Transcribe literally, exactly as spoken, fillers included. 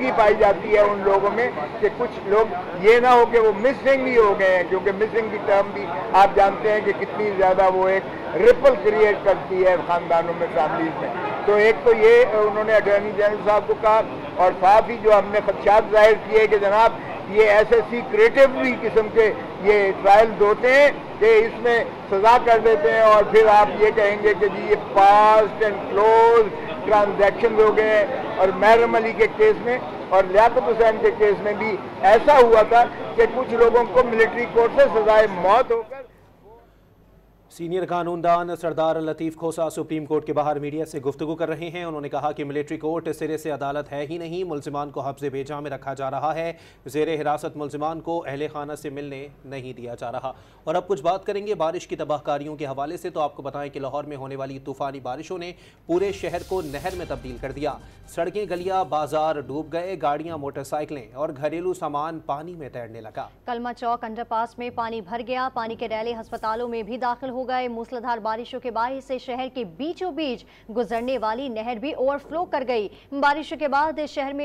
संजीदगी पाई जाती है उन लोगों में कि कुछ लोग ये ना हो कि वो मिसिंग ही हो गए हैं, क्योंकि मिसिंग की टर्म भी आप जानते हैं कि कितनी ज़्यादा वो एक रिपल क्रिएट करती है ख़ानदानों में, फैमिलीज में। तो एक तो ये उन्होंने अटॉर्नी जनरल साहब को कहा, और साथ ही जो हमने खदशात जाहिर किए कि जनाब ये ऐसे सीक्रेटिवली किस्म के ये ट्रायल्स होते हैं कि इसमें सजा कर देते हैं और फिर आप ये कहेंगे कि जी ये पास्ट एंड क्लोज ट्रांजैक्शन हो गए हैं। और महरम अली के केस में और लियाकत हुसैन के केस में भी ऐसा हुआ था कि कुछ लोगों को मिलिट्री कोर्ट से सजाए मौत होकर। सीनियर कानूनदान सरदार लतीफ़ खोसा सुप्रीम कोर्ट के बाहर मीडिया से गुफ्तगू कर रहे हैं। उन्होंने कहा कि मिलिट्री कोर्ट सिरे से अदालत है ही नहीं, मुल्जिमान को हफ्ज़े बेजा में रखा जा रहा है। ज़ेरे हिरासत मुल्जिमान को अहले खाना से मिलने नहीं दिया जा रहा। और अब कुछ बात करेंगे बारिश की तबाहकारियों के हवाले से। तो आपको बताएं कि लाहौर में होने वाली तूफ़ानी बारिशों ने पूरे शहर को नहर में तब्दील कर दिया। सड़कें, गलियाँ, बाजार डूब गए। गाड़ियाँ, मोटरसाइकिलें और घरेलू सामान पानी में तैरने लगा। कलमा चौक अंडरपास में पानी भर गया। पानी के रैले अस्पतालों में भी दाखिल हो गए। मूसलाधार बारिशों के बारिश से शहर के बीचों बीच गुजरने वाली नहर भी ओवरफ्लो कर गई। बारिशों के बाद शहर में